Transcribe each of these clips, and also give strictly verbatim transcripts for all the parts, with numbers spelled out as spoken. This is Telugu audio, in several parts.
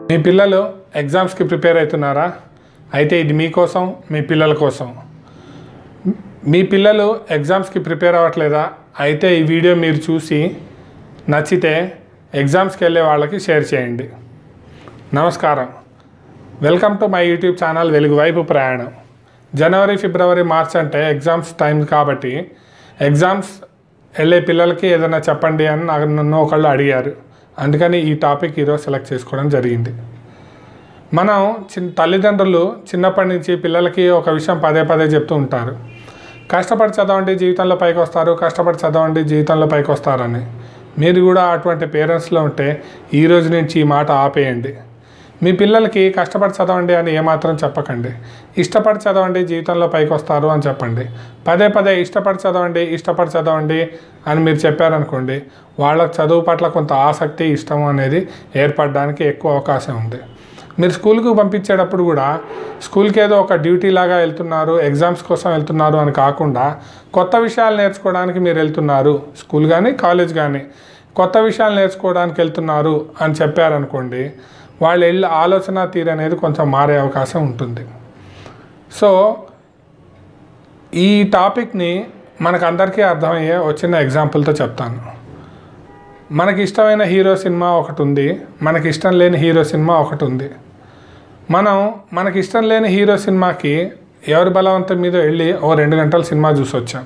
మీ పిల్లలు ఎగ్జామ్స్కి ప్రిపేర్ అవుతున్నారా? అయితే ఇది మీకోసం, మీ పిల్లల కోసం. మీ పిల్లలు ఎగ్జామ్స్కి ప్రిపేర్ అవ్వట్లేదా? అయితే ఈ వీడియో మీరు చూసి నచ్చితే ఎగ్జామ్స్కి వెళ్ళే వాళ్ళకి షేర్ చేయండి. నమస్కారం, welcome to my YouTube channel వెలుగు వైపు ప్రయాణం. జనవరి, ఫిబ్రవరి, మార్చ్ అంటే ఎగ్జామ్స్ టైం కాబట్టి ఎగ్జామ్స్ వెళ్ళే పిల్లలకి ఏదైనా చెప్పండి అని నాకు నన్ను ఒకళ్ళు అడిగారు. అందుకని ఈ టాపిక్ ఈరోజు సెలెక్ట్ చేసుకోవడం జరిగింది. మనం చిన్న తల్లిదండ్రులు చిన్నప్పటి నుంచి పిల్లలకి ఒక విషయం పదే పదే చెప్తూ ఉంటారు. కష్టపడి చదవండి, జీవితంలో పైకి వస్తారు, కష్టపడి చదవండి, జీవితంలో పైకి వస్తారని. మీరు కూడా అటువంటి పేరెంట్స్లో ఉంటే ఈరోజు నుంచి ఈ మాట ఆపేయండి. మీ పిల్లలకి కష్టపడి చదవండి అని ఏమాత్రం చెప్పకండి. ఇష్టపడి చదవండి, జీవితంలో పైకి వస్తారు అని చెప్పండి. పదే పదే ఇష్టపడి చదవండి, ఇష్టపడి చదవండి అని మీరు చెప్పారనుకోండి, వాళ్ళకి చదువు పట్ల కొంత ఆసక్తి, ఇష్టం అనేది ఏర్పడడానికి ఎక్కువ అవకాశం ఉంది. మీరు స్కూల్కి పంపించేటప్పుడు కూడా స్కూల్కి ఏదో ఒక డ్యూటీ లాగా వెళ్తున్నారు, ఎగ్జామ్స్ కోసం వెళ్తున్నారు అని కాకుండా కొత్త విషయాలు నేర్చుకోవడానికి మీరు వెళ్తున్నారు, స్కూల్ కానీ కాలేజ్ కానీ కొత్త విషయాలు నేర్చుకోవడానికి వెళ్తున్నారు అని చెప్పారనుకోండి, వాళ్ళు వెళ్ళి ఆలోచన తీరు అనేది కొంచెం మారే అవకాశం ఉంటుంది. సో ఈ టాపిక్ని మనకు అందరికీ అర్థమయ్యే వచ్చిన ఎగ్జాంపుల్తో చెప్తాను. మనకి ఇష్టమైన హీరో సినిమా ఒకటి ఉంది, మనకి ఇష్టం లేని హీరో సినిమా ఒకటి ఉంది. మనం మనకి ఇష్టం లేని హీరో సినిమాకి ఎవరి బలవంతం మీద వెళ్ళి ఓ రెండు గంటల సినిమా చూసి వచ్చాం.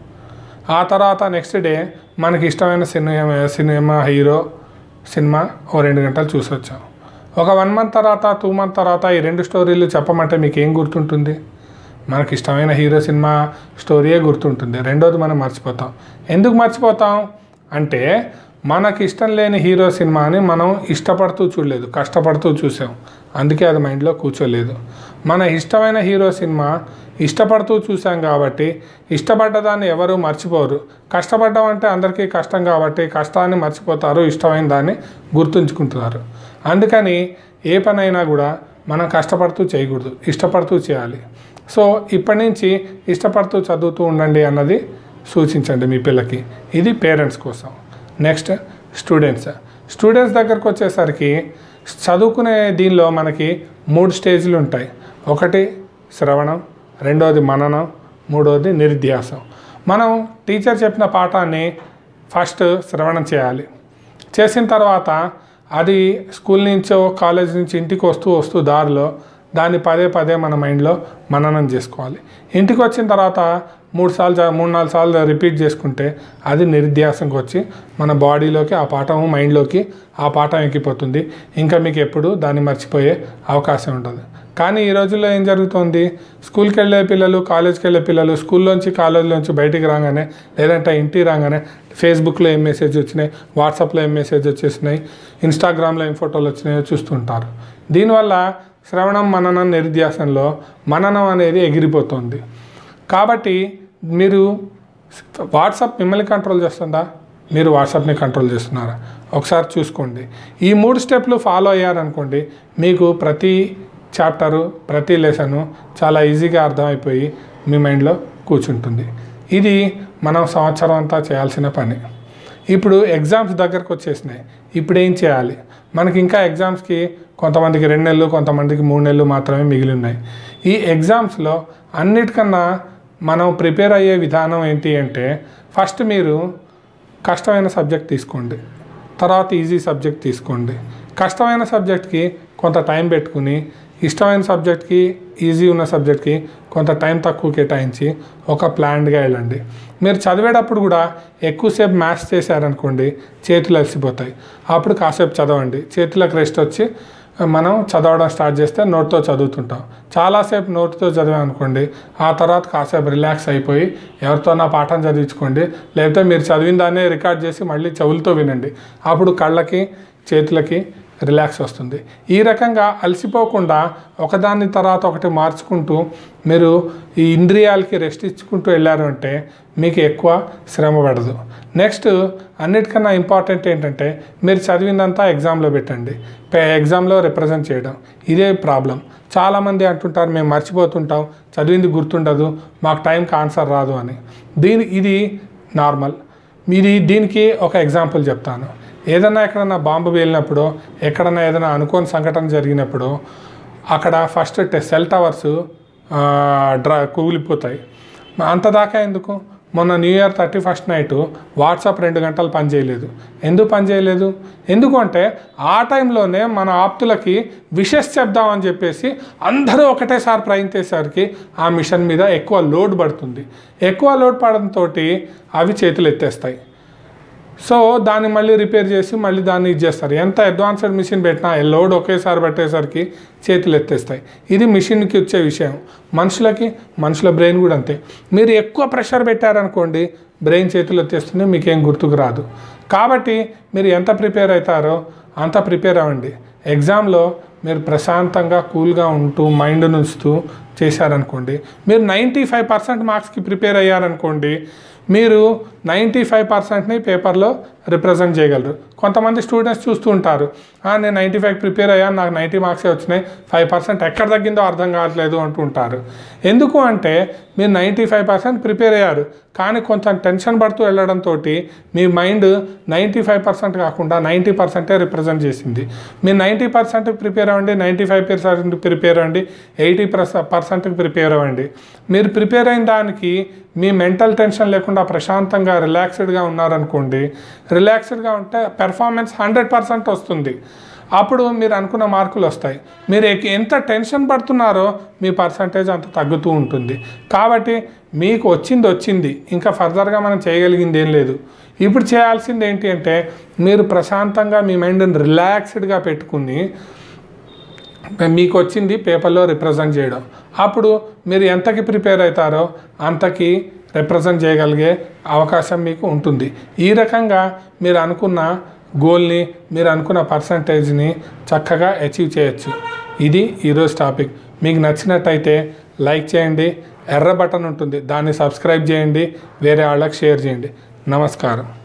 ఆ తర్వాత నెక్స్ట్ డే మనకి ఇష్టమైన సినిమా సినిమా హీరో సినిమా ఓ రెండు గంటలు చూసి వచ్చాం. ఒక వన్ మంత్ తర్వాత, టూ మంత్ తర్వాత ఈ రెండు స్టోరీలు చెప్పమంటే మీకు ఏం గుర్తుంటుంది? మనకి ఇష్టమైన హీరో సినిమా స్టోరీయే గుర్తుంటుంది. రెండోది మనం మర్చిపోతాం. ఎందుకు మర్చిపోతాం అంటే మనకి ఇష్టం లేని హీరో సినిమాని మనం ఇష్టపడుతూ చూడలేదు, కష్టపడుతూ చూసాం. అందుకే అది మైండ్లో కూర్చోలేదు. మన ఇష్టమైన హీరో సినిమా ఇష్టపడుతూ చూసాం కాబట్టి ఇష్టపడ్డదాన్ని ఎవరు మర్చిపోరు. కష్టపడ్డం అంటే అందరికీ కష్టం కాబట్టి కష్టాన్ని మర్చిపోతారు, ఇష్టమైన దాన్ని గుర్తుంచుకుంటున్నారు. అందుకని ఏ పనైనా కూడా మనం కష్టపడుతూ చేయకూడదు, ఇష్టపడుతూ చేయాలి. సో ఇప్పటి నుంచి ఇష్టపడుతూ చదువుతూ ఉండండి అన్నది సూచించండి మీ పిల్లకి. ఇది పేరెంట్స్ కోసం. Next students. స్టూడెంట్స్ దగ్గరకు వచ్చేసరికి చదువుకునే దీనిలో మనకి మూడు స్టేజ్లు ఉంటాయి. ఒకటి శ్రవణం, రెండోది మననం, మూడోది నిరుధ్యాసం. మనం టీచర్ చెప్పిన పాఠాన్ని ఫస్ట్ శ్రవణం చేయాలి. చేసిన తర్వాత అది స్కూల్ నుంచో కాలేజ్ నుంచి ఇంటికి వస్తూ వస్తూ దారిలో దాన్ని పదే పదే మన మైండ్లో మననం చేసుకోవాలి. ఇంటికి వచ్చిన తర్వాత మూడు సార్లు మూడు నాలుగు సార్లు రిపీట్ చేసుకుంటే అది నిరుధ్యాసంకి వచ్చి మన బాడీలోకి ఆ పాఠం, మైండ్లోకి ఆ పాఠం ఎక్కిపోతుంది. ఇంకా మీకు ఎప్పుడు దాన్ని మర్చిపోయే అవకాశం ఉండదు. కానీ ఈ రోజుల్లో ఏం జరుగుతుంది? స్కూల్కి వెళ్ళే పిల్లలు, కాలేజ్కి వెళ్ళే పిల్లలు స్కూల్లోంచి కాలేజీలోంచి బయటికి రాగానే, లేదంటే ఇంటికి రాగానే ఫేస్బుక్లో ఏం మెసేజ్ వచ్చినాయి, వాట్సాప్లో ఏం మెసేజ్ వచ్చేసినాయి, ఇన్స్టాగ్రామ్లో ఏం ఫోటోలు వచ్చినాయో చూస్తుంటారు. దీనివల్ల శ్రవణం, మననం, నిరుధ్యాసంలో మననం అనేది ఎగిరిపోతుంది. కాబట్టి మీరు వాట్సాప్ మిమ్మల్ని కంట్రోల్ చేస్తుందా? మీరు వాట్సాప్ని కంట్రోల్ చేస్తున్నారా? ఒకసారి చూసుకోండి. ఈ మూడు స్టెప్లు ఫాలో అయ్యారనుకోండి, మీకు ప్రతి చాప్టరు, ప్రతి లెసను చాలా ఈజీగా అర్థమైపోయి మీ మైండ్లో కూర్చుంటుంది. ఇది మనం సంవత్సరం అంతా చేయాల్సిన పని. ఇప్పుడు ఎగ్జామ్స్ దగ్గరకు వచ్చేసినాయి. ఇప్పుడు ఏం చేయాలి? మనకి ఇంకా ఎగ్జామ్స్కి కొంతమందికి రెండు నెలలు, కొంతమందికి మూడు నెలలు మాత్రమే మిగిలి ఉన్నాయి. ఈ ఎగ్జామ్స్లో అన్నిటికన్నా మనం ప్రిపేర్ అయ్యే విధానం ఏంటి అంటే, ఫస్ట్ మీరు కష్టమైన సబ్జెక్ట్ తీసుకోండి, తర్వాత ఈజీ సబ్జెక్ట్ తీసుకోండి. కష్టమైన సబ్జెక్ట్కి కొంత టైం పెట్టుకుని, ఇష్టమైన సబ్జెక్ట్కి, ఈజీ ఉన్న సబ్జెక్ట్కి కొంత టైం తక్కువ కేటాయించి ఒక ప్లాన్డ్గా వెళ్ళండి. మీరు చదివేటప్పుడు కూడా ఎక్కువసేపు మ్యాథ్స్ చేశారనుకోండి, చేతులు అలసిపోతాయి. అప్పుడు కాసేపు చదవండి, చేతులకు రెస్ట్ వచ్చి మనం చదవడం స్టార్ట్ చేస్తే నోట్తో చదువుతుంటాం. చాలాసేపు నోట్తో చదివామనుకోండి, ఆ తర్వాత కాసేపు రిలాక్స్ అయిపోయి ఎవరితో నా పాఠం చదివించుకోండి, లేకపోతే మీరు చదివిన దాన్నే రికార్డ్ చేసి మళ్ళీ చెవులతో వినండి. అప్పుడు కళ్ళకి, చేతులకి రిలాక్స్ వస్తుంది. ఈ రకంగా అలసిపోకుండా ఒకదాని తర్వాత ఒకటి మార్చుకుంటూ మీరు ఈ ఇంద్రియాలకి రెస్ట్ ఇచ్చుకుంటూ వెళ్ళారు అంటే మీకు ఎక్కువ శ్రమ పడదు. నెక్స్ట్ అన్నిటికన్నా ఇంపార్టెంట్ ఏంటంటే, మీరు చదివిందంతా ఎగ్జామ్లో పెట్టండి, ఎగ్జామ్లో రిప్రజెంట్ చేయడం. ఇదే ప్రాబ్లం. చాలామంది అంటుంటారు, మేము మర్చిపోతుంటాం, చదివింది గుర్తుండదు, మాకు టైంకి ఆన్సర్ రాదు అని. దీని ఇది నార్మల్. ఇది దీనికి ఒక ఎగ్జాంపుల్ చెప్తాను. ఏదైనా ఎక్కడన్నా బాంబు పేలినప్పుడు, ఎక్కడన్నా ఏదైనా అనుకోని సంఘటన జరిగినప్పుడు అక్కడ ఫస్ట్ సెల్ టవర్స్ డ్రా కూలిపోతాయి. అంతదాకా ఎందుకు? మొన్న new year thirty first night WhatsApp రెండు గంటలు పనిచేయలేదు. ఎందుకు పనిచేయలేదు? ఎందుకు అంటే ఆ టైంలోనే మన ఆప్తులకి విషెస్ చెప్దామని చెప్పేసి అందరూ ఒకటేసారి ప్రయత్నించేసరికి ఆ మిషన్ మీద ఎక్కువ లోడ్ పడుతుంది. ఎక్కువ లోడ్ పడడంతో అవి చేతులు ఎత్తేస్తాయి. సో దాన్ని మళ్ళీ రిపేర్ చేసి మళ్ళీ దాన్ని ఇది చేస్తారు. ఎంత అడ్వాన్స్డ్ మిషన్ పెట్టినా లోడ్ ఒకేసారి పట్టేసరికి చేతులు ఎత్తేస్తాయి. ఇది మిషన్కి వచ్చే విషయం. మనుషులకి మనుషుల బ్రెయిన్ కూడా అంతే. మీరు ఎక్కువ ప్రెషర్ పెట్టారనుకోండి, బ్రెయిన్ చేతులు ఎత్తేస్తుంది, మీకేం గుర్తుకు రాదు. కాబట్టి మీరు ఎంత ప్రిపేర్ అవుతారో అంత ప్రిపేర్ అవ్వండి. ఎగ్జామ్లో మీరు ప్రశాంతంగా కూల్గా ఉంటూ మైండ్ ఉంచుతూ చేశారనుకోండి, మీరు నైంటీ ఫైవ్ పర్సెంట్ మార్క్స్కి ప్రిపేర్ అయ్యారనుకోండి, మీరు నైంటీ ఫైవ్ పర్సెంట్ని పేపర్లో రిప్రజెంట్ చేయగలరు. కొంతమంది స్టూడెంట్స్ చూస్తూ ఉంటారు, నేను నైంటీ ఫైవ్ ప్రిపేర్ అయ్యాను, నాకు నైంటీ మార్క్సే వచ్చినాయి, ఫైవ్ పర్సెంట్ ఎక్కడ తగ్గిందో అర్థం కావట్లేదు అంటూ ఉంటారు. ఎందుకు అంటే మీరు నైంటీ ఫైవ్ పర్సెంట్ ప్రిపేర్ అయ్యారు, కానీ కొంచెం టెన్షన్ పడుతూ వెళ్ళడంతో మీ మైండ్ నైంటీ ఫైవ్ పర్సెంట్ కాకుండా నైంటీ పర్సెంటే రిప్రజెంట్ చేసింది. మీరు నైంటీ పర్సెంట్కి ప్రిపేర్ అవ్వండి, నైంటీ ఫైవ్ పర్సెంట్కి ప్రిపేర్ అవ్వండి, ఎయిటీ పర్సెంట్కి ప్రిపేర్ అవ్వండి. మీరు ప్రిపేర్ అయిన దానికి మీ మెంటల్ టెన్షన్ లేకుండా ప్రశాంతంగా రిలాక్స్డ్గా ఉన్నారనుకోండి, రిలాక్స్డ్గా ఉంటే పెర్ఫార్మెన్స్ హండ్రెడ్ పర్సెంట్ వస్తుంది. అప్పుడు మీరు అనుకున్న మార్కులు వస్తాయి. మీరు ఎంత టెన్షన్ పడుతున్నారో మీ పర్సంటేజ్ అంత తగ్గుతూ ఉంటుంది. కాబట్టి మీకు వచ్చింది వచ్చింది, ఇంకా ఫర్దర్గా మనం చేయగలిగింది ఏం లేదు. ఇప్పుడు చేయాల్సింది ఏంటి అంటే మీరు ప్రశాంతంగా మీ మైండ్ని రిలాక్స్డ్గా పెట్టుకుని మీకు వచ్చింది పేపర్లో రిప్రజెంట్ చేయడం. అప్పుడు మీరు ఎంతకి ప్రిపేర్ అవుతారో అంతకి రిప్రజెంట్ చేయగలిగే అవకాశం మీకు ఉంటుంది. ఈ రకంగా మీరు అనుకున్న గోల్ని, మీరు అనుకున్న పర్సంటేజ్ని చక్కగా అచీవ్ చేయొచ్చు. ఇది ఈరోజు టాపిక్. మీకు నచ్చినట్టయితే లైక్ చేయండి, ఎర్ర బటన్ ఉంటుంది దాన్ని సబ్స్క్రైబ్ చేయండి, వేరే వాళ్ళకి షేర్ చేయండి. నమస్కారం.